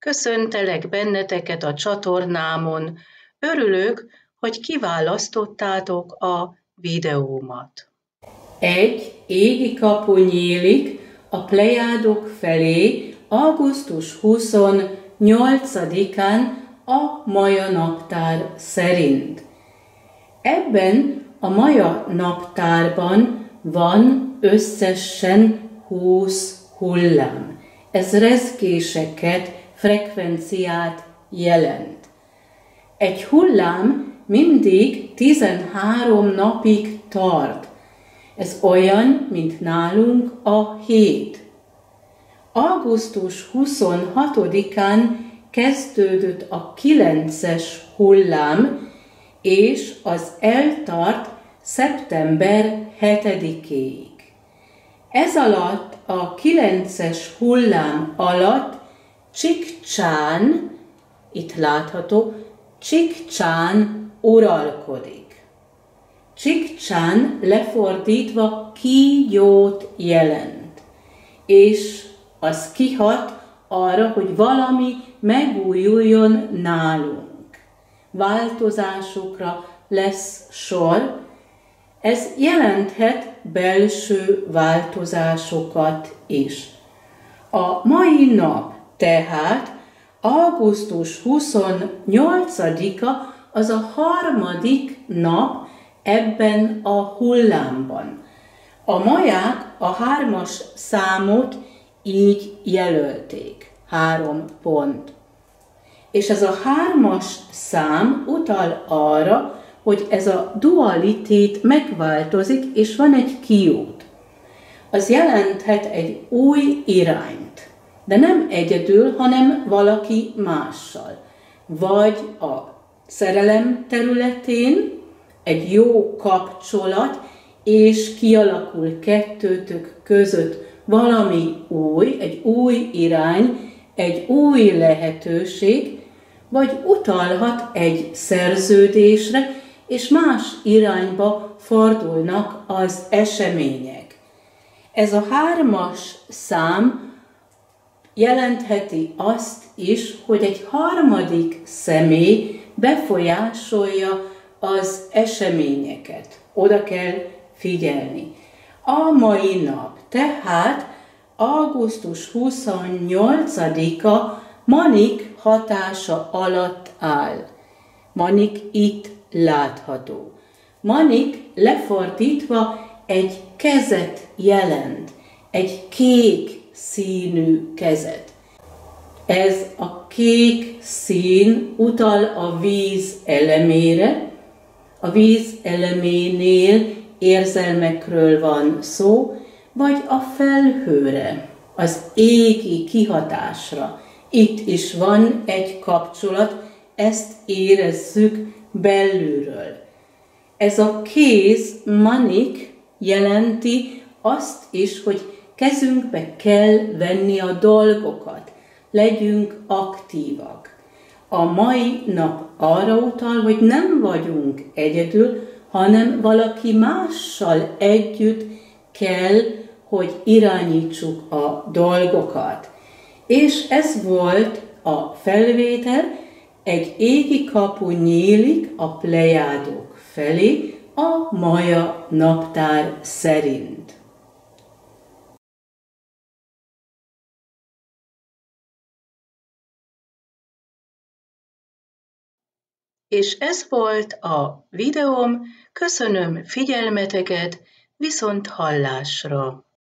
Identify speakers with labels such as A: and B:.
A: Köszöntelek benneteket a csatornámon. Örülök, hogy kiválasztottátok a videómat. Egy égi kapu nyílik a Plejádok felé augusztus 28-án a maja naptár szerint. Ebben a maja naptárban van összesen 20 hullám. Ez rezgéseket, frekvenciát jelent. Egy hullám mindig 13 napig tart. Ez olyan, mint nálunk a hét. Augusztus 26-án kezdődött a 9-es hullám, és az eltart szeptember 7-éig. Ez alatt a 9-es hullám alatt Csikcsán, itt látható, Csikcsán uralkodik. Csikcsán lefordítva kígyót jelent, és az kihat arra, hogy valami megújuljon nálunk. Változásokra lesz sor, ez jelenthet belső változásokat is. A mai nap tehát augusztus 28-a az a harmadik nap ebben a hullámban. A maják a 3-as számot így jelölték, 3 pont. És ez a 3-as szám utal arra, hogy ez a dualitét megváltozik, és van egy kiút. Az jelenthet egy új irányt, de nem egyedül, hanem valaki mással. Vagy a szerelem területén egy jó kapcsolat, és kialakul kettőtök között valami új, egy új irány, egy új lehetőség, vagy utalhat egy szerződésre, és más irányba fordulnak az események. Ez a 3-as szám jelentheti azt is, hogy egy harmadik személy befolyásolja az eseményeket. Oda kell figyelni. A mai nap, tehát augusztus 28-a Manik hatása alatt áll. Manik itt látható. Manik lefordítva egy kezet jelent, egy kék színű kezet. Ez a kék szín utal a víz elemére. A víz eleménél érzelmekről van szó, vagy a felhőre, az égi kihatásra. Itt is van egy kapcsolat, ezt érezzük belülről. Ez a kéz, manik, jelenti azt is, hogy kezünkbe kell venni a dolgokat, legyünk aktívak. A mai nap arra utal, hogy nem vagyunk egyedül, hanem valaki mással együtt kell, hogy irányítsuk a dolgokat. És ez volt a felvétel, egy égi kapu nyílik a Plejádok felé a maja naptár szerint. És ez volt a videóm, köszönöm figyelmeteket, viszont hallásra!